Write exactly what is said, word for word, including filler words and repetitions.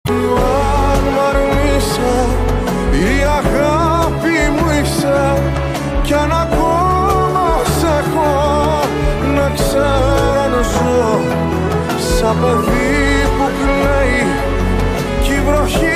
Αν μ' αρνείσαι, η αγάπη μου είσαι. Κι αν ακόμα σ' έχω, να ξέρω να ζω σαν παιδί που κλαίει κι η βροχή